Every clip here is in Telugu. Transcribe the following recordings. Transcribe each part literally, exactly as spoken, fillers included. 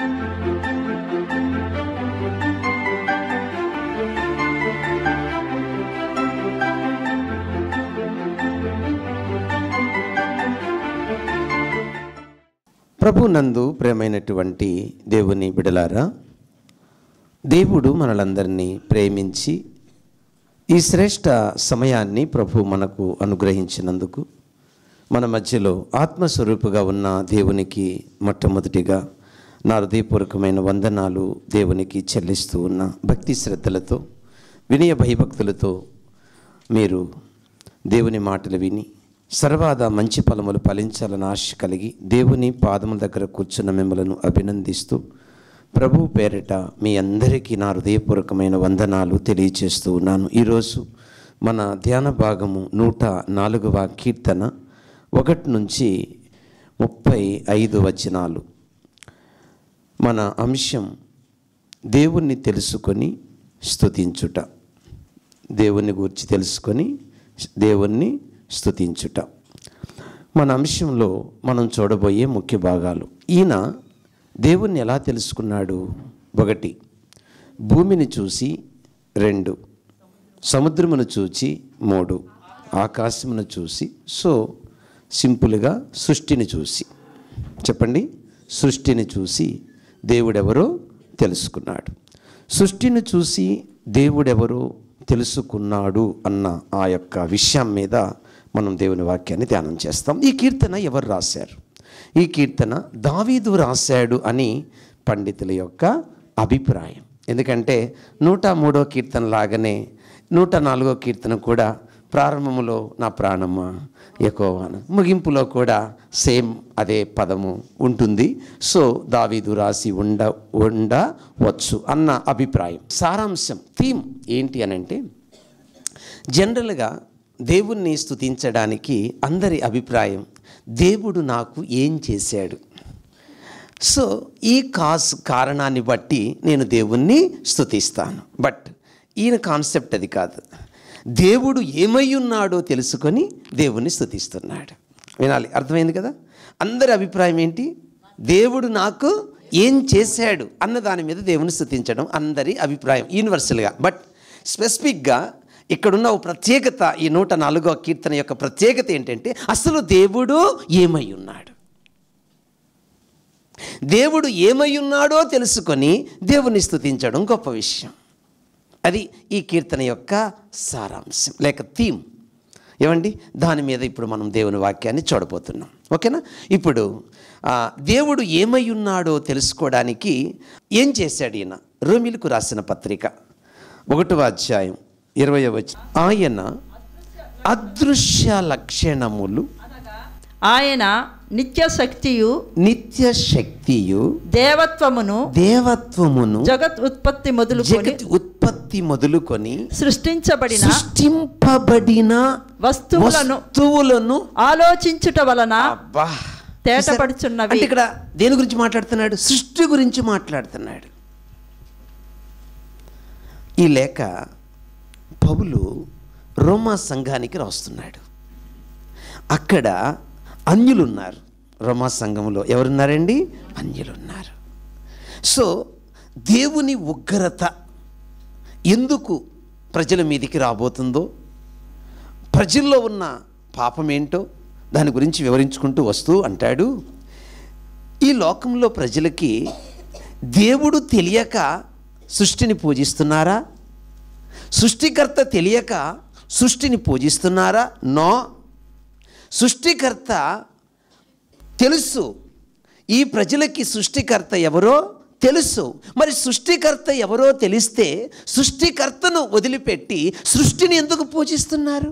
ప్రభు నందు ప్రేమైనటువంటి దేవుని బిడలారా, దేవుడు మనలందరినీ ప్రేమించి ఈ శ్రేష్ఠ సమయాన్ని ప్రభు మనకు అనుగ్రహించినందుకు మన మధ్యలో ఆత్మస్వరూపుగా ఉన్న దేవునికి మొట్టమొదటిగా నా హృదయపూర్వకమైన వందనాలు దేవునికి చెల్లిస్తూ ఉన్న భక్తి శ్రద్ధలతో వినయ భయభక్తులతో మీరు దేవుని మాటలు విని సర్వాద మంచి ఫలములు ఫలించాలని ఆశ కలిగి దేవుని పాదముల దగ్గర కూర్చున్న మిమ్మలను అభినందిస్తూ ప్రభు పేరిట మీ అందరికీ నా హృదయపూర్వకమైన వందనాలు తెలియచేస్తూ ఉన్నాను. ఈరోజు మన ధ్యాన భాగము నూట నాలుగవ కీర్తన ఒకటి నుంచి ముప్పై ఐదు వచనాలు. మన అంశం దేవుణ్ణి తెలుసుకొని స్తుతించుట. దేవుని గురించి తెలుసుకొని దేవుణ్ణి స్తుతించుట మన అంశంలో మనం చూడబోయే ముఖ్య భాగాలు. ఈయన దేవుణ్ణి ఎలా తెలుసుకున్నాడు? ఒకటి, భూమిని చూసి; రెండు, సముద్రమును చూచి; మూడు, ఆకాశమును చూసి. సో సింపుల్గా సృష్టిని చూసి, చెప్పండి, సృష్టిని చూసి దేవుడెవరో తెలుసుకున్నాడు. సృష్టిని చూసి దేవుడెవరో తెలుసుకున్నాడు అన్న ఆ యొక్క విషయం మీద మనం దేవుని వాక్యాన్ని ధ్యానం చేస్తాం. ఈ కీర్తన ఎవరు రాశారు? ఈ కీర్తన దావీదు రాశాడు అని పండితుల యొక్క అభిప్రాయం. ఎందుకంటే నూట మూడో కీర్తన లాగానే నూట నాలుగో కీర్తన కూడా ప్రారంభంలో నా ప్రాణమా యెహోవాను, ముగింపులో కూడా సేమ్ అదే పదము ఉంటుంది. సో దావీదు రాసి ఉండ ఉండవచ్చు అన్న అభిప్రాయం. సారాంశం, థీమ్ ఏంటి అని అంటే, జనరల్గా దేవుణ్ణి స్తుతించడానికి అందరి అభిప్రాయం దేవుడు నాకు ఏం చేశాడు. సో ఈ కాస్ కారణాన్ని బట్టి నేను దేవుణ్ణి స్తుతిస్తాను. బట్ ఈయన కాన్సెప్ట్ అది కాదు. దేవుడు ఏమై ఉన్నాడో తెలుసుకొని దేవుణ్ణి స్తుతిస్తున్నాడు. వినాలి, అర్థమైంది కదా? అందరి అభిప్రాయం ఏంటి? దేవుడు నాకు ఏం చేశాడు అన్న దాని మీద దేవుని స్తుతించడం అందరి అభిప్రాయం యూనివర్సల్గా. బట్ స్పెసిఫిక్గా ఇక్కడున్న ఒక ప్రత్యేకత, ఈ నూట నాలుగో కీర్తన యొక్క ప్రత్యేకత ఏంటంటే, అసలు దేవుడు ఏమై ఉన్నాడు. దేవుడు ఏమై ఉన్నాడో తెలుసుకొని దేవుని స్తుతించడం గొప్ప విషయం. అది ఈ కీర్తన యొక్క సారాంశం లేక థీమ్. ఏమండి, దాని మీద ఇప్పుడు మనం దేవుని వాక్యాన్ని చూడబోతున్నాం. ఓకేనా? ఇప్పుడు దేవుడు ఏమై ఉన్నాడో తెలుసుకోవడానికి ఏం చేశాడు ఈయన? రోమీయులకు రాసిన పత్రిక ఒకటవ అధ్యాయం ఇరవై వచనం, ఆయన అదృశ్య లక్షణములు, ఆయన నిత్య శక్తియు నిత్య శక్తియు దేవత్వమును దేవత్వమును జగత్ ఉత్పత్తి మొదలుకొని జగత్ ఉత్పత్తి మొదలుకొని సృష్టించబడిన సృష్టింపబడిన వస్తువులను వస్తువులను ఆలోచించుట వలన తేటపడుచున్నవి. అంటే ఇక్కడ దేని గురించి మాట్లాడుతున్నాడు? సృష్టి గురించి మాట్లాడుతున్నాడు. ఈ లేఖ పౌలు రోమా సంఘానికి రాస్తున్నాడు. అక్కడ అన్యులున్నారు. రోమా సంఘంలో ఎవరున్నారండి? అన్యులున్నారు. సో దేవుని ఉగ్రత ఎందుకు ప్రజల మీదికి రాబోతుందో, ప్రజల్లో ఉన్న పాపం ఏంటో దాని గురించి వివరించుకుంటూ వస్తూ అంటాడు, ఈ లోకంలో ప్రజలకి దేవుడు తెలియక సృష్టిని పూజిస్తున్నారా? సృష్టికర్త తెలియక సృష్టిని పూజిస్తున్నారా? నో, సృష్టికర్త తెలుసు. ఈ ప్రజలకి సృష్టికర్త ఎవరో తెలుసు. మరి సృష్టికర్త ఎవరో తెలిస్తే సృష్టికర్తను వదిలిపెట్టి సృష్టిని ఎందుకు పూజిస్తున్నారు?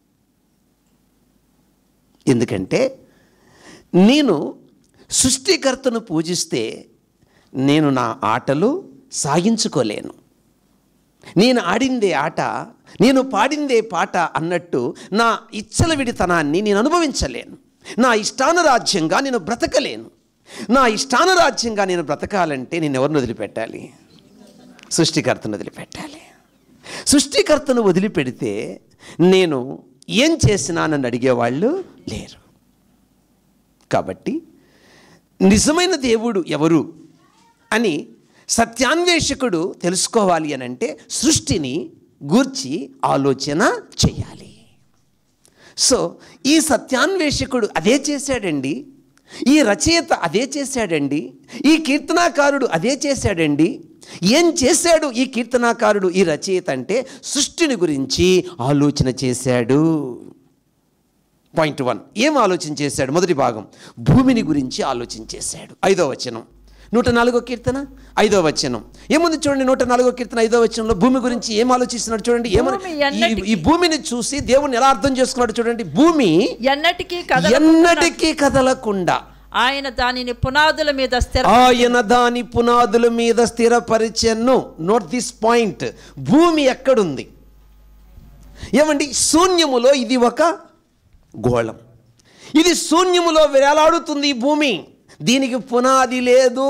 ఎందుకంటే నేను సృష్టికర్తను పూజిస్తే నేను నా ఆటలు సాగించుకోలేను. నేను ఆడిందే ఆట, నేను పాడిందే పాట అన్నట్టు నా ఇచ్చల విడితనాన్ని నేను అనుభవించలేను. నా ఇష్టానురాజ్యంగా నేను బ్రతకలేను. నా ఇష్టానురాజ్యంగా నేను బ్రతకాలంటే నేను ఎవరిని వదిలిపెట్టాలి? సృష్టికర్తను వదిలిపెట్టాలి. సృష్టికర్తను వదిలిపెడితే నేను ఏం చేసినా నన్ను అడిగేవాళ్ళు లేరు. కాబట్టి నిజమైన దేవుడు ఎవరు అని సత్యాన్వేషకుడు తెలుసుకోవాలి అని అంటే సృష్టిని గూర్చి ఆలోచన చేయాలి. సో ఈ సత్యాన్వేషకుడు అదే చేశాడండి, ఈ రచయిత అదే చేశాడండి, ఈ కీర్తనాకారుడు అదే చేశాడండి. ఏం చేశాడు ఈ కీర్తనాకారుడు, ఈ రచయిత అంటే సృష్టిని గురించి ఆలోచన చేశాడు. పాయింట్ వన్, ఏం ఆలోచన చేశాడు? మొదటి భాగం భూమిని గురించి ఆలోచన చేశాడు. ఐదో వచనం, నూట నాలుగో కీర్తన ఐదో వచనం ఏముంది చూడండి. నూట నాలుగో కీర్తన ఐదో వచనంలో భూమి గురించి ఏం ఆలోచిస్తున్నాడు చూడండి. ఏమని ఈ భూమిని చూసి దేవుని ఎలా అర్థం చేసుకున్నాడు చూడండి. భూమి ఎన్నటికీ ఎన్నటికీ కదలకుండా ఆయన దానిని పునాదుల మీద స్థిర ఆయన దాని పునాదుల మీద స్థిరపరిచెను. Note this point. భూమి ఎక్కడుంది? ఏమండి, శూన్యములో ఇది ఒక గోళం. ఇది శూన్యములో వేలాడుతుంది ఈ భూమి. దీనికి పునాది లేదు,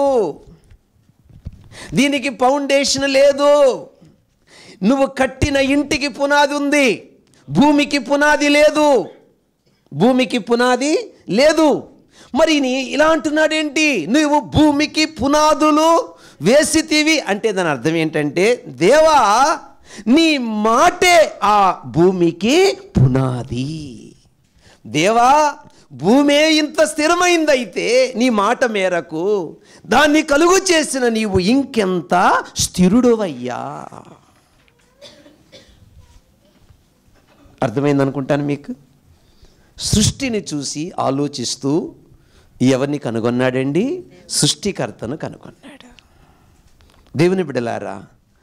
దీనికి ఫౌండేషన్ లేదు. నువ్వు కట్టిన ఇంటికి పునాది ఉంది, భూమికి పునాది లేదు. భూమికి పునాది లేదు. మరి నీ ఇలా అంటున్నాడేంటి? నువ్వు భూమికి పునాదులు వేసితివి అంటే దాని అర్థం ఏంటంటే, దేవా నీ మాటే ఆ భూమికి పునాది. దేవా భూమే ఇంత స్థిరమైందైతే నీ మాట మేరకు దాన్ని కలుగు చేసిన నీవు ఇంకెంత స్థిరుడవయ్యా. అర్థమైంది అనుకుంటాను మీకు. సృష్టిని చూసి ఆలోచిస్తూ ఎవరిని కనుగొన్నాడండి? సృష్టికర్తను కనుగొన్నాడు. దేవుని బిడ్డలారా,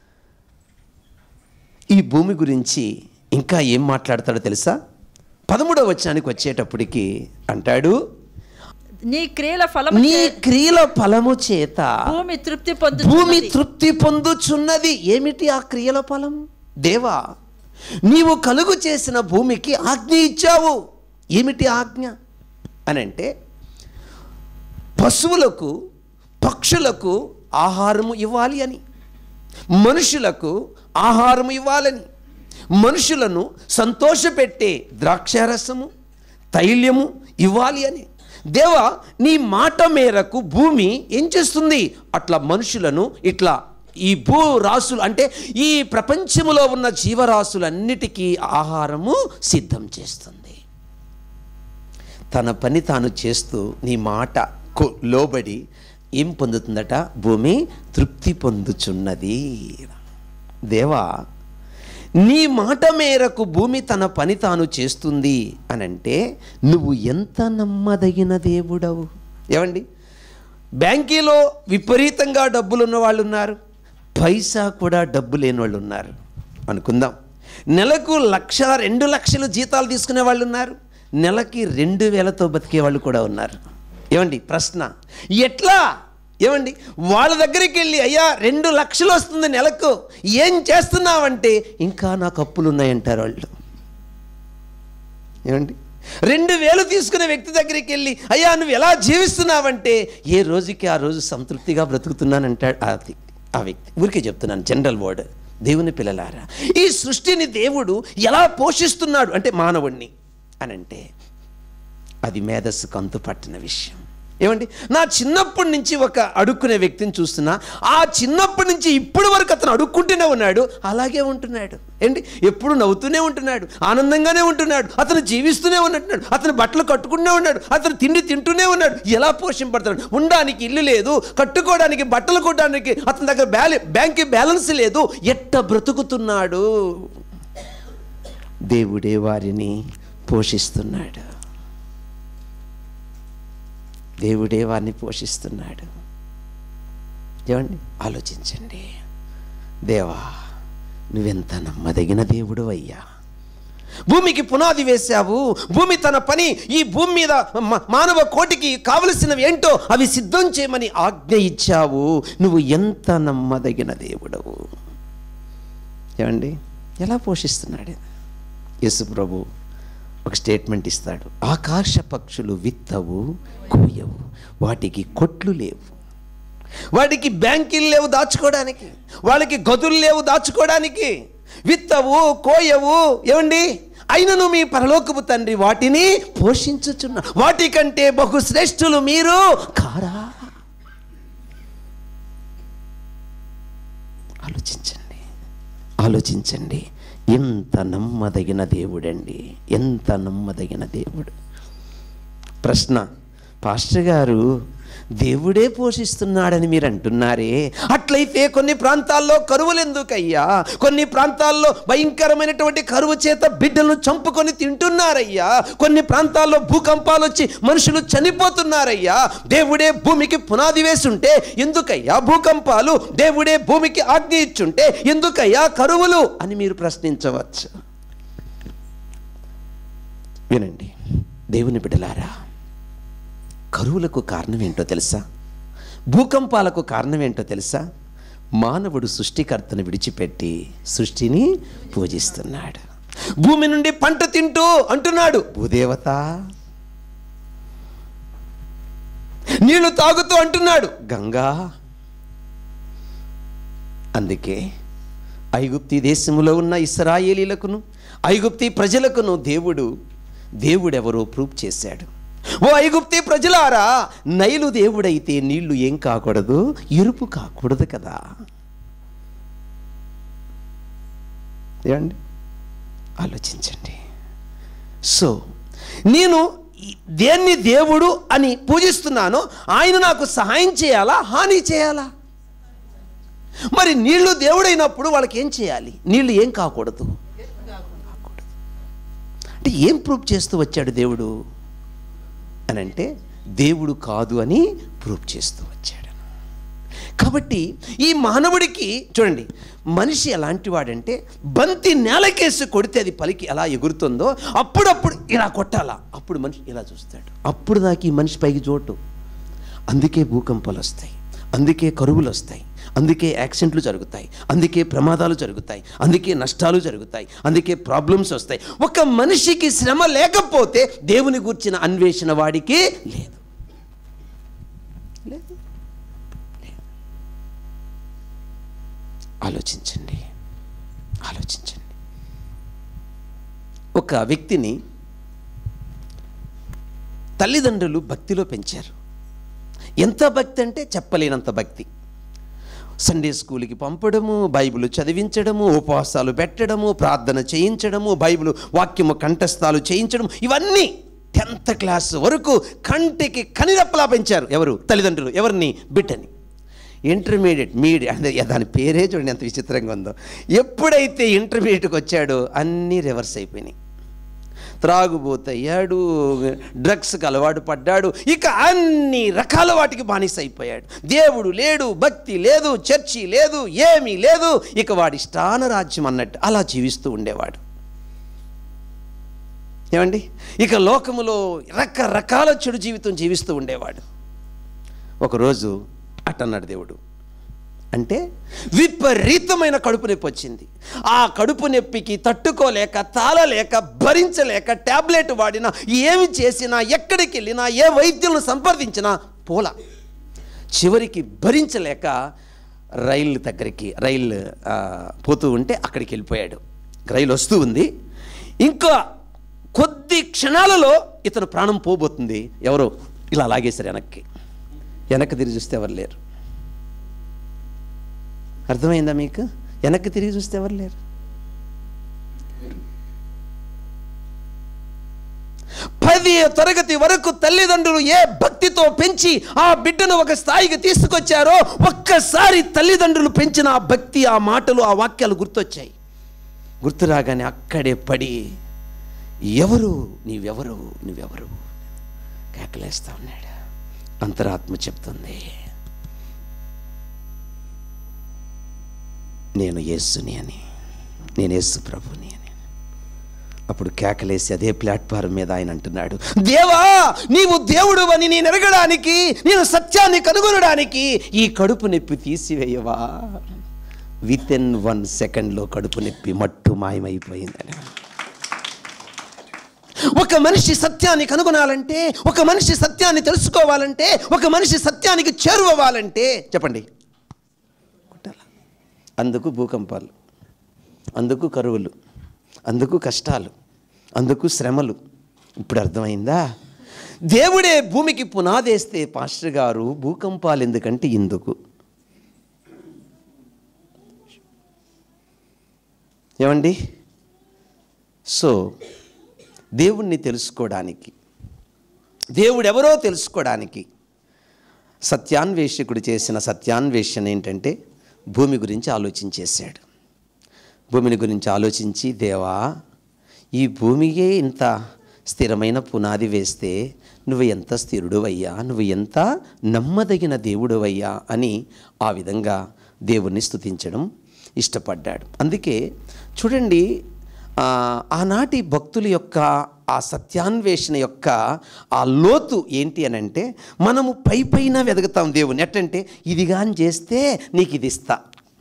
ఈ భూమి గురించి ఇంకా ఏం మాట్లాడతాడో తెలుసా? పదమూడవ వచనానికి వచ్చేటప్పటికి అంటాడు, నీ క్రియల ఫలము నీ క్రియల ఫలము చేత భూమి తృప్తి పొందు భూమి తృప్తి పొందుచున్నది. ఏమిటి ఆ క్రియల ఫలం? దేవా నీవు కలుగు చేసిన భూమికి ఆజ్ఞ ఇచ్చావు. ఏమిటి ఆజ్ఞ అని అంటే, పశువులకు పక్షులకు ఆహారము ఇవ్వాలి అని, మనుషులకు ఆహారము ఇవ్వాలని, మనుషులను సంతోషపెట్టే ద్రాక్షారసము తైల్యము ఇవ్వాలి అని. దేవా నీ మాట మేరకు భూమి ఏం చేస్తుంది? అట్లా మనుషులను ఇట్లా ఈ భూ రాసులు అంటే ఈ ప్రపంచములో ఉన్న జీవరాశులన్నిటికీ ఆహారము సిద్ధం చేస్తుంది. తన పని తాను చేస్తూ నీ మాటకు లోబడి ఏం పొందుతుందట? భూమి తృప్తి పొందుచున్నది. దేవా నీ మాట మేరకు భూమి తన పని తాను చేస్తుంది అని అంటే నువ్వు ఎంత నమ్మదగిన దేవుడవు. ఏమండి, బ్యాంకీలో విపరీతంగా డబ్బులు ఉన్న వాళ్ళు ఉన్నారు, పైసా కూడా డబ్బు లేని వాళ్ళు ఉన్నారు అనుకుందాం. నెలకు లక్ష రెండు లక్షలు జీతాలు తీసుకునే వాళ్ళు ఉన్నారు, నెలకి రెండు వేలతో బతికే వాళ్ళు కూడా ఉన్నారు. ఏమండి ప్రశ్న, ఎట్లా? ఏమండి వాళ్ళ దగ్గరికి వెళ్ళి అయ్యా రెండు లక్షలు వస్తుంది నెలకు, ఏం చేస్తున్నావంటే ఇంకా నాకు అప్పులు ఉన్నాయంటారు వాళ్ళు. ఏమండి రెండు వేలు తీసుకునే వ్యక్తి దగ్గరికి వెళ్ళి అయ్యా నువ్వు ఎలా జీవిస్తున్నావంటే ఏ రోజుకి ఆ రోజు సంతృప్తిగా బ్రతుకుతున్నానంటాడు ఆ వ్యక్తి. ఆ వ్యక్తి ఊరికే చెప్తున్నాను, జనరల్ వర్డ్. దేవుని పిల్లలారా, ఈ సృష్టిని దేవుడు ఎలా పోషిస్తున్నాడు అంటే మానవుణ్ణి అని అంటే అది మేధస్సుకు అంతు పట్టిన విషయం. ఏమండి నా చిన్నప్పటి నుంచి ఒక అడుక్కునే వ్యక్తిని చూస్తున్నా, ఆ చిన్నప్పటి నుంచి ఇప్పటి వరకు అతను అడుక్కుంటూనే ఉన్నాడు, అలాగే ఉంటున్నాడు. ఏంటి ఎప్పుడు నవ్వుతూనే ఉంటున్నాడు, ఆనందంగానే ఉంటున్నాడు, అతను జీవిస్తూనే ఉన్నట్టున్నాడు, అతను బట్టలు కట్టుకుంటూనే ఉన్నాడు, అతను తిండి తింటూనే ఉన్నాడు. ఎలా పోషింపడతాడు? ఉండడానికి ఇల్లు లేదు, కట్టుకోవడానికి బట్టలు కొట్టడానికి అతని దగ్గర బ్యాలె బ్యాంక్ బ్యాలెన్స్ లేదు. ఎట్ట బ్రతుకుతున్నాడు? దేవుడే వారిని పోషిస్తున్నాడు. దేవుడే వారిని పోషిస్తున్నాడు. ఏమండి ఆలోచించండి. దేవా నువ్వెంత నమ్మదగిన దేవుడు అయ్యా. భూమికి పునాది వేశావు, భూమి తన పని ఈ భూమి మీద మానవ కోటికి కావలసినవి ఏంటో అవి సిద్ధం చేయమని ఆజ్ఞ ఇచ్చావు. నువ్వు ఎంత నమ్మదగిన దేవుడవు. ఏమండి ఎలా పోషిస్తున్నాడు యేసు ప్రభు? ఒక స్టేట్మెంట్ ఇస్తాడు, ఆకాశ పక్షులు విత్తవు కోయవు, వాటికి కొట్లు లేవు, వాటికి బ్యాంకులు లేవు దాచుకోవడానికి, వాళ్ళకి గదులు లేవు దాచుకోవడానికి, విత్తవు కోయవు. ఏమండి అయినను మీ పరలోకపు తండ్రి వాటిని పోషించుచున్న, వాటికంటే బహు శ్రేష్ఠులు మీరు కారా? ఆలోచించండి, ఆలోచించండి. ఎంత నమ్మదగిన దేవుడండి, ఎంత నమ్మదగిన దేవుడు. ప్రశ్న, పాస్టర్ గారు దేవుడే పోషిస్తున్నాడని మీరు అంటున్నారే, అట్లయితే కొన్ని ప్రాంతాల్లో కరువులు ఎందుకయ్యా? కొన్ని ప్రాంతాల్లో భయంకరమైనటువంటి కరువు చేత బిడ్డలను చంపుకొని తింటున్నారయ్యా. కొన్ని ప్రాంతాల్లో భూకంపాలు వచ్చి మనుషులు చనిపోతున్నారయ్యా. దేవుడే భూమికి పునాది వేసుంటే ఎందుకయ్యా భూకంపాలు? దేవుడే భూమికి ఆజ్ఞ ఇచ్చుంటే ఎందుకయ్యా కరువులు అని మీరు ప్రశ్నించవచ్చు. వినండి దేవుని బిడ్డలారా, కరువులకు కారణం ఏంటో తెలుసా? భూకంపాలకు కారణం ఏంటో తెలుసా? మానవుడు సృష్టికర్తను విడిచిపెట్టి సృష్టిని పూజిస్తున్నాడు. భూమి నుండి పంట తింటూ అంటున్నాడు భూదేవత, నీళ్లు తాగుతూ అంటున్నాడు గంగా. అందుకే ఐగుప్తి దేశములో ఉన్న ఇశ్రాయేలీలకును ఐగుప్తి ప్రజలకును దేవుడు దేవుడెవరో ప్రూఫ్ చేశాడు. ఓ ఐగుప్తి ప్రజలారా, నైలు దేవుడైతే నీళ్లు ఏం కాకూడదు? ఎరుపు కాకూడదు కదా. ఏమండి, ఆలోచించండి. సో నేను దేన్ని దేవుడు అని పూజిస్తున్నానో ఆయన నాకు సహాయం చేయాలా, హాని చేయాలా? మరి నీళ్లు దేవుడైనప్పుడు వాళ్ళకి ఏం చేయాలి? నీళ్లు ఏం కాకూడదు? అంటే ఏం ప్రూఫ్ చేస్తూ వచ్చాడు దేవుడు అని అంటే, దేవుడు కాదు అని ప్రూఫ్ చేస్తూ వచ్చాడు. కాబట్టి ఈ మానవుడికి చూడండి, మనిషి ఎలాంటి వాడంటే బంతి నేలకేసి కొడితే అది పలికి ఎలా ఎగురుతుందో అప్పుడప్పుడు ఇలా కొట్టాలా, అప్పుడు మనిషి ఇలా చూస్తాడు. అప్పుడు దాకా ఈ మనిషి పైకి చోటు. అందుకే భూకంపాలు వస్తాయి, అందుకే కరువులు వస్తాయి, అందుకే యాక్సిడెంట్లు జరుగుతాయి, అందుకే ప్రమాదాలు జరుగుతాయి, అందుకే నష్టాలు జరుగుతాయి, అందుకే ప్రాబ్లమ్స్ వస్తాయి. ఒక మనిషికి శ్రమ లేకపోతే దేవుని గూర్చిన అన్వేషణ వాడికి లేదు. లేదు ఆలోచించండి, ఆలోచించండి. ఒక వ్యక్తిని తల్లిదండ్రులు భక్తిలో పెంచారు. ఎంత భక్తి అంటే చెప్పలేనంత భక్తి. సండే స్కూల్కి పంపడము, బైబిల్ చదివించడము, ఉపవాసాలు పెట్టడము, ప్రార్థన చేయించడము, బైబిల్ వాక్యము కంఠస్థాలు చేయించడం, ఇవన్నీ టెన్త్ క్లాస్ వరకు కంటికి కనిరెప్పలా పెంచారు. ఎవరు? తల్లిదండ్రులు. ఎవరిని? బిడ్డని. ఇంటర్మీడియట్ మీడి అంటే దాని పేరే చూడండి ఎంత విచిత్రంగా ఉందో. ఎప్పుడైతే ఇంటర్మీడియట్కి వచ్చాడో అన్నీ రివర్స్ అయిపోయినాయి. త్రాగుబోతయ్యాడు, డ్రగ్స్కి అలవాటు పడ్డాడు, ఇక అన్ని రకాల వాటికి బానిస అయిపోయాడు. దేవుడు లేడు, భక్తి లేదు, చర్చి లేదు, ఏమీ లేదు. ఇక వాడి ఇష్టాన రాజ్యం అన్నట్టు అలా జీవిస్తూ ఉండేవాడు. ఏమండి, ఇక లోకములో రకరకాల చెడు జీవితం జీవిస్తూ ఉండేవాడు. ఒకరోజు అట్టన్నాడు దేవుడు. అంటే విపరీతమైన కడుపు నొప్పి వచ్చింది. ఆ కడుపు నొప్పికి తట్టుకోలేక, తాళలేక, భరించలేక ట్యాబ్లెట్ వాడినా, ఏమి చేసినా, ఎక్కడికి వెళ్ళినా, ఏ వైద్యులను సంప్రదించినా పోల. చివరికి భరించలేక రైలు దగ్గరికి, రైలు పోతూ ఉంటే అక్కడికి వెళ్ళిపోయాడు. రైలు వస్తూ ఉంది, ఇంకా కొద్ది క్షణాలలో ఇతను ప్రాణం పోబోతుంది. ఎవరో ఇలా లాగేశారు వెనక్కి. వెనక్కి తిరిగి చూస్తే ఎవరు లేరు. అర్థమైందా మీకు? వెనక్కి తిరిగి చూస్తే ఎవరు లేరు. పది తరగతి వరకు తల్లిదండ్రులు ఏ భక్తితో పెంచి ఆ బిడ్డను ఒక స్థాయికి తీసుకొచ్చారో, ఒక్కసారి తల్లిదండ్రులు పెంచిన ఆ భక్తి, ఆ మాటలు, ఆ వాక్యాలు గుర్తొచ్చాయి. గుర్తు రాగానే అక్కడే పడి ఎవరు నీవెవరు నువ్వెవరు కేకలేస్తా ఉన్నాడు. అంతరాత్మ చెప్తుంది, నేను యేసుని అని, నేను యేసు ప్రభుని అని. అప్పుడు కేకలేసి అదే ప్లాట్ఫారం మీద ఆయన అంటున్నాడు, దేవా నీవు దేవుడు అని నేను ఎరగడానికి, నేను సత్యాన్ని కనుగొనడానికి ఈ కడుపు నొప్పి తీసివేయవా? విత్ ఇన్ వన్ సెకండ్లో కడుపు నొప్పి మట్టు మాయమైపోయిందని. ఒక మనిషి సత్యాన్ని కనుగొనాలంటే, ఒక మనిషి సత్యాన్ని తెలుసుకోవాలంటే, ఒక మనిషి సత్యానికి చేరువవ్వాలంటే చెప్పండి, అందుకు భూకంపాలు, అందుకు కరువులు, అందుకు కష్టాలు, అందుకు శ్రమలు. ఇప్పుడు అర్థమైందా? దేవుడే భూమికి పునాదేస్తే పాస్టర్ గారు భూకంపాలు ఎందుకంటే ఇందుకు. ఏమండి? సో దేవుణ్ణి తెలుసుకోవడానికి, దేవుడెవరో తెలుసుకోవడానికి సత్యాన్వేషకుడు చేసిన సత్యాన్వేషణ ఏంటంటే భూమి గురించి ఆలోచించేశాడు. భూమిని గురించి ఆలోచించి, దేవా ఈ భూమికే ఇంత స్థిరమైన పునాది వేస్తే నువ్వు ఎంత స్థిరుడువయ్యా, నువ్వు ఎంత నమ్మదగిన దేవుడువయ్యా అని ఆ విధంగా దేవుణ్ణి స్తుతించడం ఇష్టపడ్డాడు. అందుకే చూడండి, ఆనాటి భక్తుల యొక్క ఆ సత్యాన్వేషణ యొక్క ఆ లోతు ఏంటి అని అంటే, మనము పై పైన వెతుకుతాం దేవుని. ఎట్టంటే ఇది కానీ చేస్తే నీకు ఇది ఇస్తా.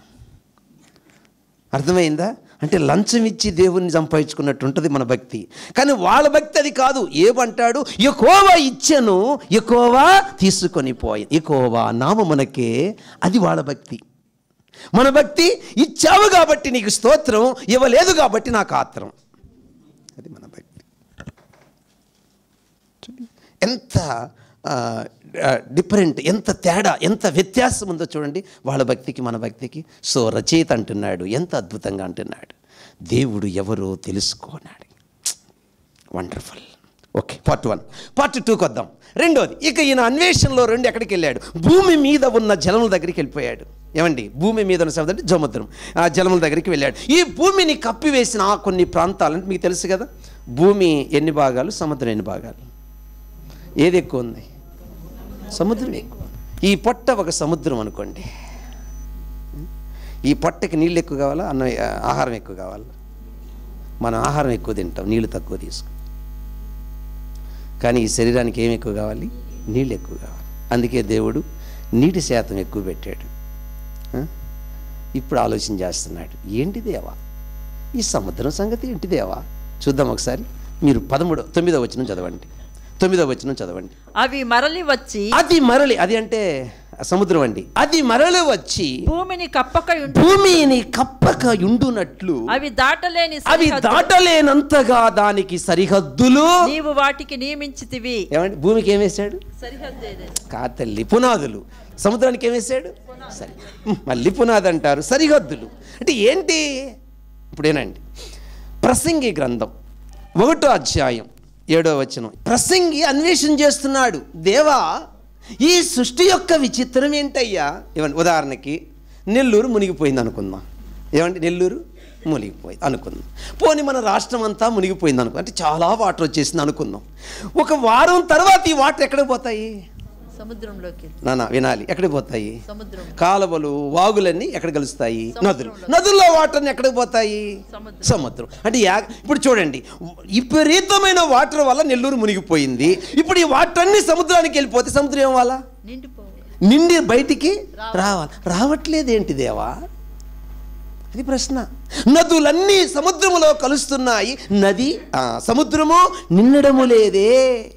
అర్థమైందా? అంటే లంచం ఇచ్చి దేవుణ్ణి సంపాదించుకున్నట్టు ఉంటుంది మన భక్తి. కానీ వాళ్ళ భక్తి అది కాదు. ఏమంటాడు? యెహోవా ఇచ్చెను, యెహోవా తీసుకొని పోయి, యెహోవా నామమునకే. అది వాళ్ళ భక్తి. మన భక్తి ఇచ్చావు కాబట్టి నీకు స్తోత్రం, ఇవ్వలేదు కాబట్టి నాకు ఆత్రం. అది మన భక్తి. ఎంత డిఫరెంట్, ఎంత తేడా, ఎంత వ్యత్యాసం ఉందో చూడండి వాళ్ళ భక్తికి మన భక్తికి. సో రచయిత అంటున్నాడు, ఎంత అద్భుతంగా అంటున్నాడు, దేవుడు ఎవరో తెలుసుకోనాడు. Wonderful. Okay, part one. Part టూకి వద్దాం. రెండోది, ఇక ఈయన అన్వేషణలో రెండు ఎక్కడికి వెళ్ళాడు? భూమి మీద ఉన్న జలముల దగ్గరికి వెళ్ళిపోయాడు. ఏమండి? భూమి మీద ఉన్న సముద్రం, సముద్రం ఆ జలముల దగ్గరికి వెళ్ళాడు. ఈ భూమిని కప్పివేసిన ఆ కొన్ని ప్రాంతాలంటే మీకు తెలుసు కదా, భూమి ఎన్ని భాగాలు, సముద్రం ఎన్ని భాగాలు, ఏది ఎక్కువ ఉంది? సముద్రం ఎక్కువ. ఈ పొట్ట ఒక సముద్రం అనుకోండి. ఈ పొట్టకి నీళ్ళు ఎక్కువ కావాలా, అన్న ఆహారం ఎక్కువ కావాలా? మనం ఆహారం ఎక్కువ తింటాం, నీళ్ళు తక్కువ తీసుకుంటాం. కానీ ఈ శరీరానికి ఏమి ఎక్కువ కావాలి? నీళ్ళు ఎక్కువ కావాలి. అందుకే దేవుడు నీటి శాతం ఎక్కువ పెట్టాడు. ఇప్పుడు ఆలోచన చేస్తున్నాడు, ఏంటి దేవా ఈ సముద్రం సంగతి ఏంటి దేవా? చూద్దాం ఒకసారి. మీరు పదమూడో తొమ్మిదో వచనం చదవండి. తొమ్మిదో వచనం చదవండి. అవి మరలి వచ్చి, అది మరలి, అది అంటే సముద్రం అండి, అది మరలి వచ్చి భూమిని కప్పక భూమిని కప్పక ఉండునట్లు అవి దాటలేని అవి దాటలేనంతగా దానికి సరిహద్దులు నీవు వాటికి నియమించితివి. ఏమండి? భూమికి ఏం వేశాడు? సరిహద్దు. కాతల్లి పునాదులు. సముద్రానికి ఏం వేశాడు? సరి మళ్ళీ పునాది అంటారు, సరిహద్దులు అంటే ఏంటి? ఇప్పుడేనండి, ప్రసంగి గ్రంథం ఒకటో అధ్యాయం ఏడో వచనం. ప్రసంగి అన్వేషణ చేస్తున్నాడు, దేవా ఈ సృష్టి యొక్క విచిత్రం ఏంటయ్యా? ఏమండి? ఉదాహరణకి నెల్లూరు మునిగిపోయింది అనుకుందాం. ఏమండి? నెల్లూరు మునిగిపోయింది అనుకుందాం. పోనీ మన రాష్ట్రం అంతా మునిగిపోయింది అనుకో, అంటే చాలా వాటర్ వచ్చేసింది అనుకుందాం. ఒక వారం తర్వాత ఈ వాటర్ ఎక్కడికి పోతాయి? సముద్రంలోకి. నానా వినాలి, ఎక్కడికి పోతాయి? సముద్రం. కాలువలు, వాగులన్నీ ఎక్కడ కలుస్తాయి? నదులు. నదుల్లో వాటర్ని ఎక్కడికి పోతాయి? సముద్రం. అంటే ఇప్పుడు చూడండి, విపరీతమైన వాటర్ వల్ల నెల్లూరు మునిగిపోయింది. ఇప్పుడు ఈ వాటర్ అన్ని సముద్రానికి వెళ్ళిపోతే సముద్రం ఏం వాళ్ళ? నిండి బయటికి రావాలి. రావట్లేదేంటి దేవా? అది ప్రశ్న. నదులన్నీ సముద్రములో కలుస్తున్నాయి, నది సముద్రము నిండడము లేదే.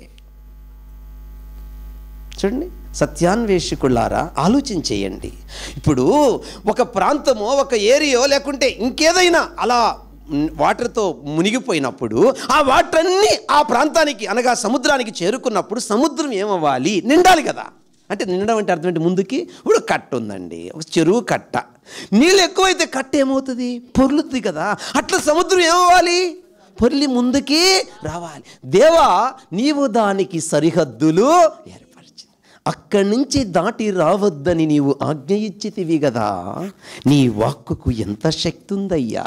చూడండి, సత్యాన్వేషకులారా ఆలోచన చేయండి. ఇప్పుడు ఒక ప్రాంతమో ఒక ఏరియో లేకుంటే ఇంకేదైనా అలా వాటర్తో మునిగిపోయినప్పుడు ఆ వాటర్ అన్నీ ఆ ప్రాంతానికి అనగా సముద్రానికి చేరుకున్నప్పుడు సముద్రం ఏమవ్వాలి? నిండాలి కదా. అంటే నిండడం అంటే అర్థం ఏంటి? ముందుకి ఇప్పుడు కట్ట ఉందండి, ఒక చెరువు కట్ట. నీళ్ళు ఎక్కువైతే కట్ట ఏమవుతుంది? పొర్లుతుంది కదా. అట్లా సముద్రం ఏమవ్వాలి? పొర్లి ముందుకి రావాలి. దేవా నీవు దానికి సరిహద్దులు అక్కడి నుంచి దాటి రావద్దని నీవు ఆజ్ఞ ఇచ్చితివి కదా. నీ వాక్కుకు ఎంత శక్తి ఉందయ్యా.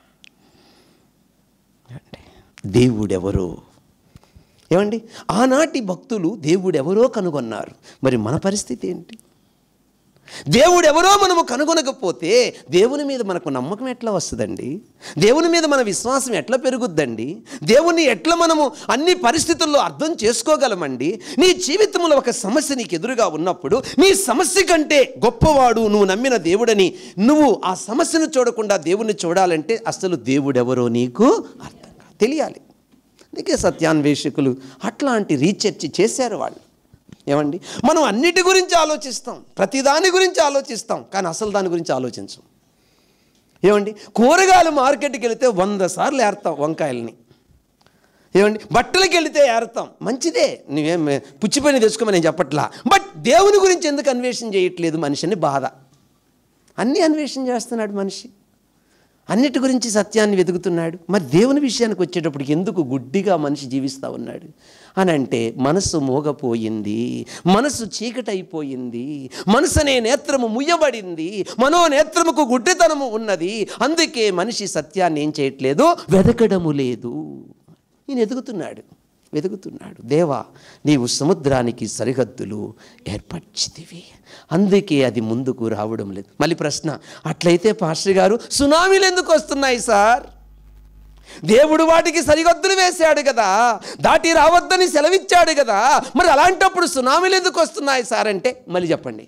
దేవుడెవరో ఏమండి? ఆనాటి భక్తులు దేవుడెవరో కనుగొన్నారు. మరి మన పరిస్థితి ఏంటి? దేవుడెవరో మనము కనుగొనకపోతే దేవుని మీద మనకు నమ్మకం ఎట్లా వస్తుందండి? దేవుని మీద మన విశ్వాసం ఎట్లా పెరుగుద్దండి? దేవుని ఎట్లా మనము అన్ని పరిస్థితుల్లో అర్థం చేసుకోగలమండి? నీ జీవితంలో ఒక సమస్య నీకు ఎదురుగా ఉన్నప్పుడు నీ సమస్య కంటే గొప్పవాడు నువ్వు నమ్మిన దేవుడని నువ్వు ఆ సమస్యను చూడకుండా దేవుణ్ణి చూడాలంటే అసలు దేవుడెవరో నీకు అర్థం కాదు, తెలియాలి. అందుకే సత్యాన్వేషకులు అట్లాంటి రీసెర్చ్ చేశారు వాళ్ళు. ఏమండి? మనం అన్నిటి గురించి ఆలోచిస్తాం, ప్రతిదాని గురించి ఆలోచిస్తాం, కానీ అసలు దాని గురించి ఆలోచించం. ఏమండి? కూరగాయలు మార్కెట్కి వెళితే వంద సార్లు ఏరుతాం వంకాయలని. ఏమండి? బట్టలకి వెళితే ఏరుతాం, మంచిదే, నువ్వేం పుచ్చిపోయిన తెచ్చుకోమని నేను చెప్పట్లా. బట్ దేవుని గురించి ఎందుకు అన్వేషణ చేయట్లేదు మనిషిని బాధ. అన్నీ అన్వేషణ చేస్తున్నాడు మనిషి. అన్నిటి గురించి సత్యాన్ని వెతుకుతున్నాడు. మరి దేవుని విషయానికి వచ్చేటప్పటికి ఎందుకు గుడ్డిగా మనిషి జీవిస్తూ ఉన్నాడు అని అంటే, మనసు మోగపోయింది, మనసు చీకటైపోయింది, మనసు అనే నేత్రము ముయ్యబడింది, మనో నేత్రముకు గుడ్డితనము ఉన్నది. అందుకే మనిషి సత్యాన్ని ఏం చేయట్లేదు, వెతకడము లేదు. ఈయన వెతుకుతున్నాడు వెతుకుతున్నాడు దేవా, నీవు సముద్రానికి సరిహద్దులు ఏర్పరిచితివి, అందుకే అది ముందుకు రావడం లేదు. మళ్ళీ ప్రశ్న, అట్లయితే పాస్టర్ గారు సునామీలు ఎందుకు వస్తున్నాయి సార్? దేవుడు వాటికి సరిహద్దులు వేశాడు కదా, దాటి రావద్దని సెలవిచ్చాడు కదా, మరి అలాంటప్పుడు సునామీలు ఎందుకు వస్తున్నాయి సార్ అంటే, మళ్ళీ చెప్పండి.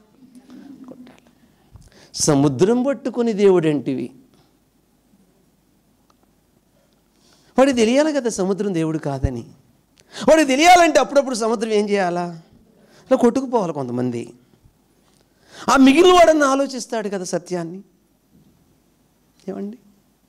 సముద్రం పట్టుకుని దేవుడు అంటివి, వాడికి తెలియాలి కదా సముద్రం దేవుడు కాదని. వాడికి తెలియాలంటే అప్పుడప్పుడు సముద్రం ఏం చేయాలా, ఇలా కొట్టుకుపోవాలి కొంతమంది. ఆ మిగిలిన వాడని ఆలోచిస్తాడు కదా సత్యాన్ని. ఏమండి,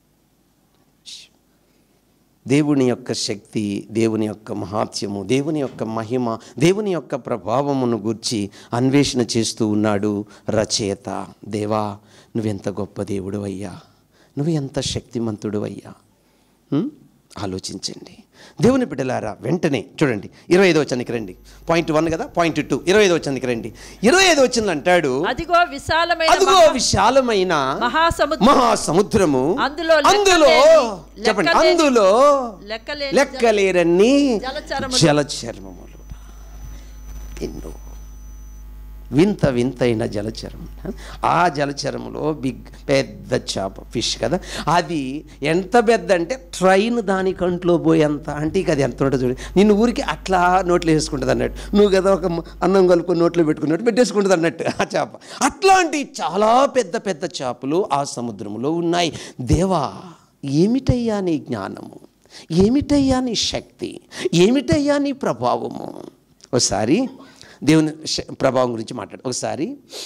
దేవుని యొక్క శక్తి, దేవుని యొక్క మహాత్యము, దేవుని యొక్క మహిమ, దేవుని యొక్క ప్రభావమును గూర్చి అన్వేషణ చేస్తూ ఉన్నాడు రచయిత. దేవా, నువ్వెంత గొప్ప దేవుడు అయ్యా, నువ్వు ఎంత శక్తిమంతుడు అయ్యా. ఆలోచించండి దేవుని బిడ్డలారా. వెంటనే చూడండి, ఇరవై ఐదో వచనానికి రండి. పాయింట్ వన్ కదా, పాయింట్ టూ, ఇరవై ఐదో వచనానికి రండి. ఇరవై ఐదో వచనంలో అంటాడు, అదిగో విశాలమైన అదిగో విశాలమైన మహాసముద్రము, అందులో అందులో చెప్పండి అందులో లెక్కలేరన్ని జలచరములు ఎన్నో. వింత వింతైన జలచరం. ఆ జలచరములో బిగ్ పెద్ద చేప, ఫిష్ కదా, అది ఎంత పెద్ద అంటే ట్రైన్ దాని కంట్లో పోయేంత. అంటే ఇక అది ఎంత ఉంటుంది చూడండి, నిన్ను ఊరికి అట్లా నోట్లో వేసుకుంటుంది అన్నట్టు, నువ్వు కదా ఒక అన్నం కలుపుకొని నోట్లో పెట్టుకున్నట్టు పెట్టేసుకుంటుంది అన్నట్టు ఆ చేప. అట్లాంటి చాలా పెద్ద పెద్ద చేపలు ఆ సముద్రంలో ఉన్నాయి. దేవా, ఏమిటయ్యా నీ జ్ఞానము, ఏమిటయ్యా నీ శక్తి, ఏమిటయ్యా నీ ప్రభావము. ఒకసారి దేవుని ప్రభావం గురించి మాట్లాడు. ఒకసారి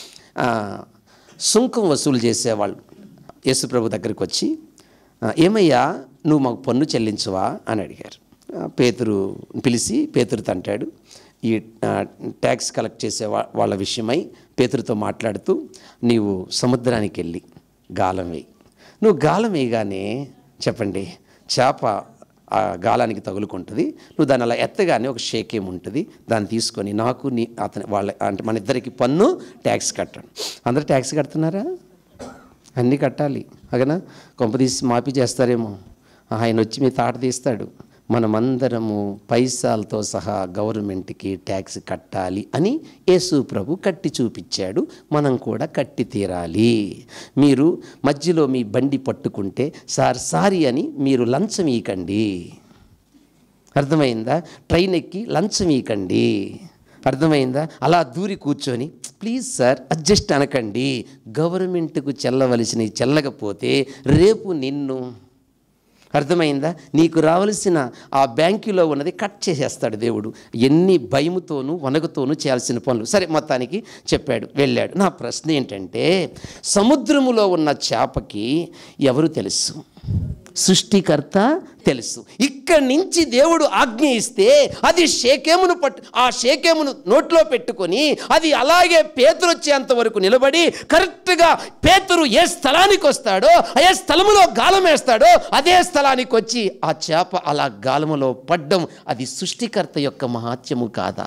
సుంకం వసూలు చేసేవాళ్ళు యేసుప్రభు దగ్గరికి వచ్చి, ఏమయ్యా నువ్వు మాకు పన్ను చెల్లించవా అని అడిగారు. పేతురు పిలిచి పేతురుతో అంటాడు, ఈ ట్యాక్స్ కలెక్ట్ చేసే వాళ్ళ విషయమై పేతురుతో మాట్లాడుతూ, నీవు సముద్రానికి వెళ్ళి గాలం వేయి. నువ్వు గాలం వేయగానే చెప్పండి చేప ఆ గాలానికి తగులుకుంటుంది. నువ్వు దాన్ని అలా ఎత్తగానే ఒక షేకేం ఉంటుంది, దాన్ని తీసుకొని నాకు నీ అతని వాళ్ళ అంటే మన ఇద్దరికి పన్ను ట్యాక్స్ కట్టాను. అందరూ ట్యాక్స్ కడుతున్నారా? అన్నీ కట్టాలి. అగనా కొంపదీసి మాఫీ చేస్తారేమో, ఆయన వచ్చి మీ తాట తీస్తాడు. మనమందరము పైసాలతో సహా గవర్నమెంట్కి ట్యాక్స్ కట్టాలి అని యేసు ప్రభు కట్టి చూపించాడు. మనం కూడా కట్టి తీరాలి. మీరు మధ్యలో మీ బండి పట్టుకుంటే సార్ సారీ అని మీరు లంచం ఇవ్వకండి, అర్థమైందా? ట్రైన్ ఎక్కి లంచం ఇవ్వకండి, అర్థమైందా? అలా దూరి కూర్చొని ప్లీజ్ సార్ అడ్జస్ట్ అనకండి. గవర్నమెంట్కు చెల్లవలసినవి చెల్లకపోతే రేపు నిన్ను, అర్థమైందా, నీకు రావాల్సిన ఆ బ్యాంకులో ఉన్నది కట్ చేసేస్తాడు దేవుడు. ఎన్ని భయముతోనూ వనగతోనూ చేయాల్సిన పనులు. సరే మొత్తానికి చెప్పాడు, వెళ్ళాడు. నా ప్రశ్న ఏంటంటే, సముద్రములో ఉన్న చేపకి ఎవరు తెలుసు? సృష్టికర్త తెలుసు. ఇక్కడి నుంచి దేవుడు ఆజ్ఞ ఇస్తే అది షేకేమును పట్టు ఆ షేకేమును నోట్లో పెట్టుకొని అది అలాగే పేతురు వచ్చేంత వరకు నిలబడి కరెక్ట్గా పేతురు ఏ స్థలానికి వస్తాడో ఏ స్థలములో గాలం వేస్తాడో అదే స్థలానికి వచ్చి ఆ చేప అలా గాలములో పడ్డం, అది సృష్టికర్త యొక్క మహాత్యము కాదా?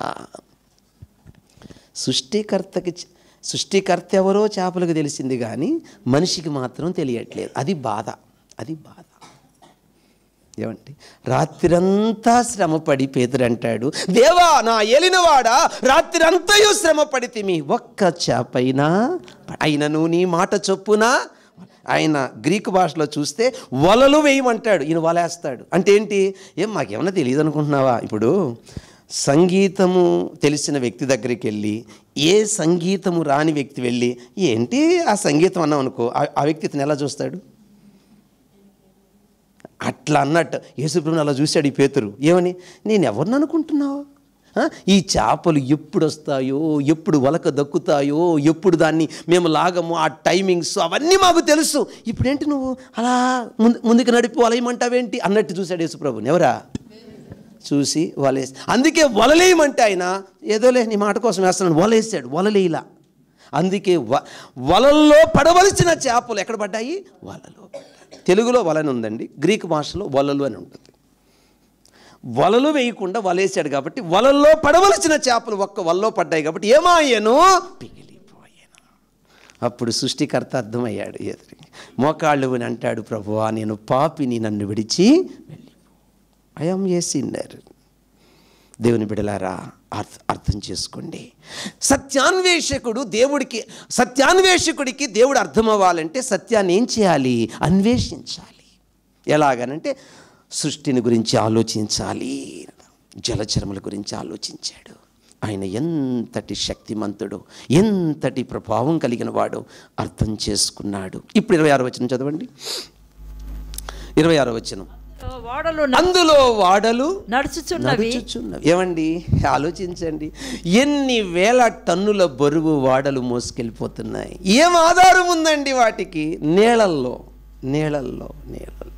సృష్టికర్తకి సృష్టికర్త ఎవరో చేపలకు తెలిసింది కానీ మనిషికి మాత్రం తెలియట్లేదు. అది బాధ, అది బాధ. ఏమండి, రాత్రంతా శ్రమపడి పేతురు అంటాడు, దేవా నా ఏలినవాడా, రాత్రంతయు శ్రమపడితే మీ ఒక్క చేపైనా అయినను నీ మాట చొప్పున. ఆయన గ్రీకు భాషలో చూస్తే వలలు వేయమంటాడు, ఈయన వలేస్తాడు. అంటే ఏంటి? ఏం మాకేమన్నా తెలియదు అనుకుంటున్నావా? ఇప్పుడు సంగీతము తెలిసిన వ్యక్తి దగ్గరికి వెళ్ళి ఏ సంగీతము రాని వ్యక్తి వెళ్ళి ఏంటి ఆ సంగీతం అన్నాం అనుకో, ఆ వ్యక్తి ఇతను ఎలా చూస్తాడు? అట్లా అన్నట్టు యేసుప్రభుని అలా చూశాడు ఈ పేతురు. ఏమని? నేను ఎవరిని అనుకుంటున్నావు? ఈ చేపలు ఎప్పుడు వస్తాయో, ఎప్పుడు వలక దక్కుతాయో, ఎప్పుడు దాన్ని మేము లాగము, ఆ టైమింగ్స్ అవన్నీ మాకు తెలుసు. ఇప్పుడేంటి నువ్వు అలా ముందు ముందుకు నడిపి వలయమంటావేంటి అన్నట్టు చూశాడు యేసుప్రభుని. ఎవరా? చూసి వలేసి, అందుకే వలలేయమంటే ఆయన ఏదోలే నీ మాట కోసం వేస్తున్నాడు, వలేసాడు. వలలేలా అందుకే వ వలల్లో పడవలసిన చేపలు ఎక్కడ పడ్డాయి? వలలో పడ్డాయి. తెలుగులో వలని ఉందండి, గ్రీక్ భాషలో వలలు అని ఉంటుంది. వలలు వేయకుండా వలేసాడు కాబట్టి వలల్లో పడవలసిన చేపలు ఒక్క వలలో పడ్డాయి కాబట్టి ఏమాయను? పిగిలిపోయాను. అప్పుడు సృష్టికర్త అర్థమయ్యాడు. ఎదురు మోకాళ్ళు అని అంటాడు, ప్రభువా నేను పాపిని, నన్ను విడిచి వెళ్ళిపో. I am a sinner. దేవుని బిడ్డలారా అర్థం చేసుకోండి. సత్యాన్వేషకుడు దేవుడికి సత్యాన్వేషకుడికి దేవుడు అర్థం అవ్వాలంటే సత్యాన్ని ఏం చేయాలి? అన్వేషించాలి. ఎలాగనంటే సృష్టిని గురించి ఆలోచించాలి, జలచరముల గురించి ఆలోచించాడు. ఆయన ఎంతటి శక్తిమంతుడు, ఎంతటి ప్రభావం కలిగిన వాడు అర్థం చేసుకున్నాడు. ఇప్పుడు ఇరవై ఆరో వచనం చదవండి. ఇరవై ఆరో వచనం. వాడలు అందులో వాడలు నడుచుచున్నవి. ఏమండి ఆలోచించండి, ఎన్ని వేల టన్నుల బరువు వాడలు మోసుకెళ్ళిపోతున్నాయి. ఏం ఆధారం ఉందండి వాటికి? నీళ్ళల్లో నీళ్ళల్లో నీళ్ళల్లో.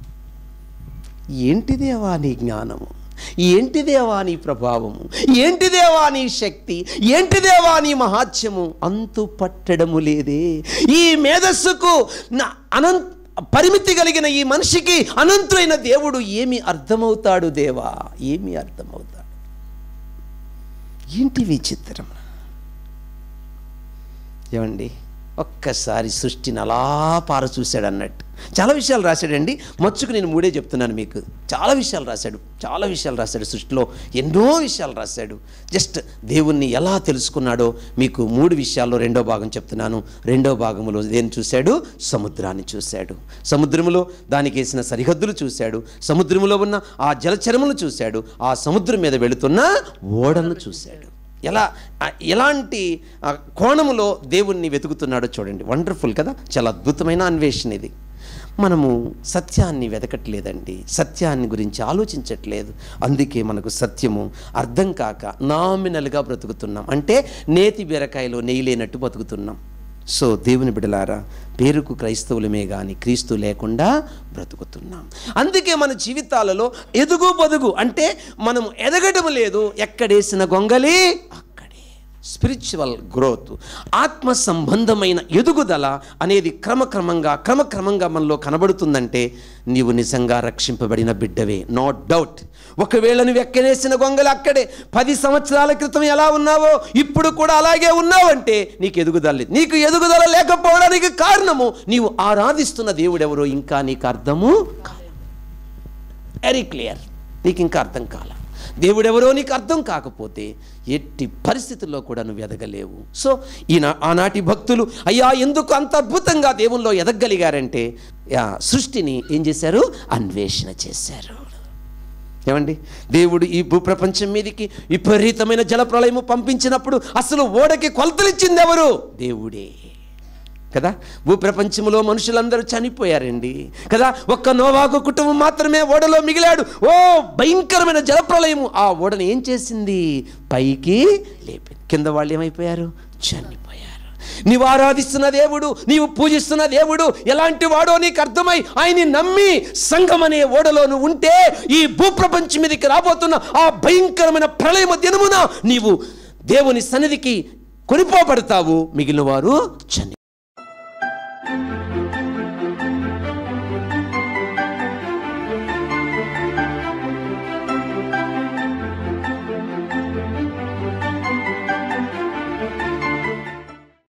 ఏంటిదేవా నీ జ్ఞానము, ఏంటిదేవా నీ ప్రభావము, ఏంటిదేవా నీ శక్తి, ఏంటిదేవా నీ మహాత్యము? అంతు పట్టడము లేదే. ఈ మేధస్సుకు నా అనంత పరిమితి కలిగిన ఈ మనిషికి అనంతుడైన దేవుడు ఏమి అర్థమవుతాడు? దేవా ఏమి అర్థమవుతాడు? ఏంటి విచిత్రం? ఏమండి ఒక్కసారి సృష్టిని అలా పార చూశాడు అన్నట్టు. చాలా విషయాలు రాశాడండి. మచ్చుకు నేను మూడే చెప్తున్నాను మీకు. చాలా విషయాలు రాశాడు, చాలా విషయాలు రాశాడు. సృష్టిలో ఎన్నో విషయాలు రాశాడు. జస్ట్ దేవుణ్ణి ఎలా తెలుసుకున్నాడో మీకు మూడు విషయాల్లో రెండో భాగం చెప్తున్నాను. రెండో భాగంలో దేన్ని చూశాడు? సముద్రాన్ని చూశాడు. సముద్రములో దానికి వేసిన సరిహద్దులు చూశాడు. సముద్రములో ఉన్న ఆ జలచరములను చూశాడు. ఆ సముద్రం మీద వెళుతున్న ఓడలను చూశాడు. ఎలా ఎలాంటి కోణములో దేవుణ్ణి వెతుకుతున్నాడో చూడండి. వండర్ఫుల్ కదా, చాలా అద్భుతమైన అన్వేషణ ఇది. మనము సత్యాన్ని వెతకట్లేదండి, సత్యాన్ని గురించి ఆలోచించట్లేదు. అందుకే మనకు సత్యము అర్థం కాక నామినల్గా బ్రతుకుతున్నాం. అంటే నేతి బీరకాయలో నెయ్యి లేనట్టు బతుకుతున్నాం. సో దేవుని బిడ్డలారా, పేరుకు క్రైస్తవులమే కానీ క్రీస్తు లేకుండా బ్రతుకుతున్నాం. అందుకే మన జీవితాలలో ఎదుగు బదుగు అంటే మనం ఎదగడం లేదు. ఎక్కడేసిన గొంగలి అక్కడే. స్పిరిచువల్ గ్రోత్, ఆత్మ సంబంధమైన ఎదుగుదల అనేది క్రమక్రమంగా క్రమక్రమంగా మనలో కనబడుతుందంటే నీవు నిజంగా రక్షింపబడిన బిడ్డవే, నో డౌట్. ఒకవేళ నువ్వు ఎక్కడేసిన గొంగలు అక్కడే, పది సంవత్సరాల క్రితం ఎలా ఉన్నావో ఇప్పుడు కూడా అలాగే ఉన్నావంటే నీకు ఎదుగుదల లేదు. నీకు ఎదుగుదల లేకపోవడానికి కారణము నీవు ఆరాధిస్తున్న దేవుడెవరో ఇంకా నీకు అర్థము కాదు. వెరీ క్లియర్, నీకు ఇంకా అర్థం కాల. దేవుడెవరో నీకు అర్థం కాకపోతే ఎట్టి పరిస్థితుల్లో కూడా నువ్వు ఎదగలేవు. సో ఈయన ఆనాటి భక్తులు అయ్యా ఎందుకు అంత అద్భుతంగా దేవుల్లో ఎదగలిగారంటే సృష్టిని ఏం చేశారు? అన్వేషణ చేశారు. ఏమండి దేవుడు ఈ భూప్రపంచం మీదకి విపరీతమైన జలప్రళయము పంపించినప్పుడు అసలు ఓడకి కొలతలిచ్చింది ఎవరు? దేవుడే కదా. భూప్రపంచంలో మనుషులందరూ చనిపోయారండి కదా. ఒక్క నోవాహు కుటుంబం మాత్రమే ఓడలో మిగిలాడు. ఓ భయంకరమైన జలప్రళయము ఆ ఓడను ఏం చేసింది? పైకి లేపింది. కింద వాళ్ళు ఏమైపోయారు? చనిపోయారు. నీవు ఆరాధిస్తున్న దేవుడు, నీవు పూజిస్తున్న దేవుడు ఎలాంటి వాడో నీకు అర్థమై ఆయన్ని నమ్మి సంఘం అనే ఓడలో నువ్వు ఉంటే ఈ భూప్రపంచం మీదకి రాబోతున్న ఆ భయంకరమైన ప్రళయమ దినమున నీవు దేవుని సన్నిధికి కొనిపోబడతావు. మిగిలిన వారు చని